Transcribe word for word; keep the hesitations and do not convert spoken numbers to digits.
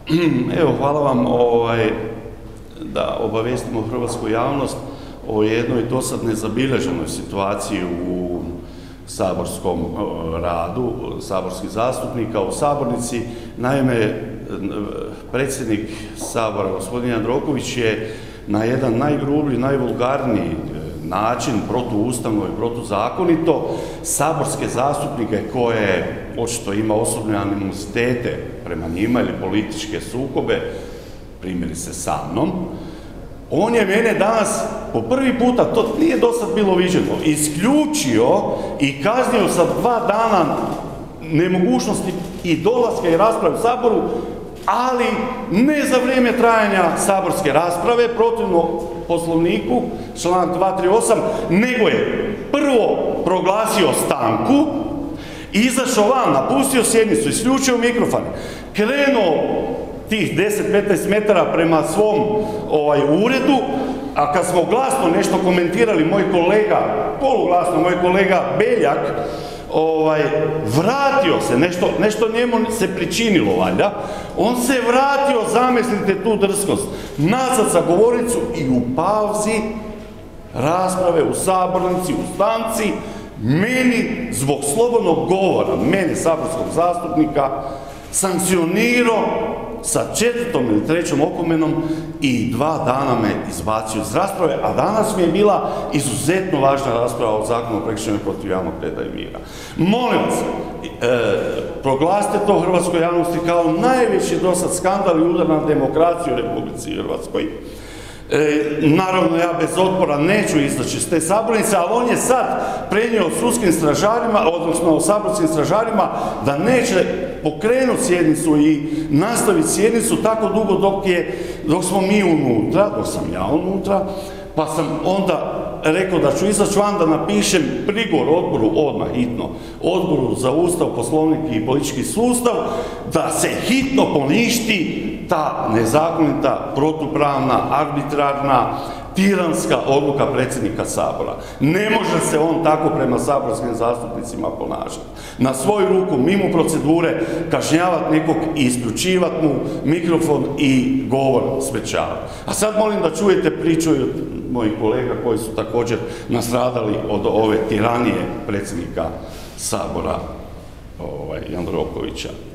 Evo, hvala vam ovaj, da obavestimo hrvatsku javnost o jednoj dosad nezabilježenoj situaciji u saborskom radu, saborskih zastupnika u sabornici. Naime, predsjednik Sabora, gospodin Jandroković, je na jedan najgrublji, najvulgarniji način, protuustavno i protuzakonito, saborske zastupnike koje očito ima osobne animozitete prema njima ili političke sukobe, primjerice sa mnom, on je mene danas po prvi puta, to nije do sad bilo viđeno, isključio i kaznio sa dva dana nemogućnosti i dolaska i rasprave u Saboru, ali ne za vrijeme trajanja saborske rasprave, protivno Poslovniku, članak dva tri osam, nego je prvo proglasio stanku, izašao van, napustio sjednicu, isključio mikrofon, krenuo tih deset do petnaest metara prema svom ovaj, uredu, a kad smo glasno nešto komentirali, moj kolega, poluglasno, moj kolega Beljak, ovaj, vratio se, nešto, nešto njemu se pričinilo, valjda, on se vratio, zamislite tu drskost, nazad za govornicu i u pauzi rasprave u sabornici, u stanci, meni, zbog slobodnog govora, mene, saborskog zastupnika, sankcionirao sa četvrtom ili trećom opomenom i dva dana me izbacio iz rasprave, a danas mi je bila izuzetno važna rasprava o zakonu o prekršajima protiv javnog reda i mira. Molim vas, e, proglasite to hrvatskoj javnosti kao najveći dosad skandal i udar na demokraciju u Republici Hrvatskoj. E, naravno, ja bez otpora neću izaći iz te sabornice, ali on je sad prenio sudskim stražarima, odnosno saborskim stražarima, da neće pokrenuti sjednicu i nastaviti sjednicu tako dugo dok, je, dok smo mi unutra, dok sam ja unutra, pa sam onda rekao da ću izaći van da napišem prigovor odboru, odmah hitno, odboru za Ustav, Poslovnik i politički sustav, da se hitno poništi ta nezakonita, protupravna, arbitrarna, tiranska odluka predsjednika Sabora. Ne može se on tako prema saborskim zastupnicima ponašati. Na svoju ruku, mimo procedure, kažnjavati nekog i isključivati mu mikrofon i govor sprečavati. A sad molim da čujete priču od mojih kolega koji su također nastradali od ove tiranije predsjednika Sabora, ovaj, Jandrokovića.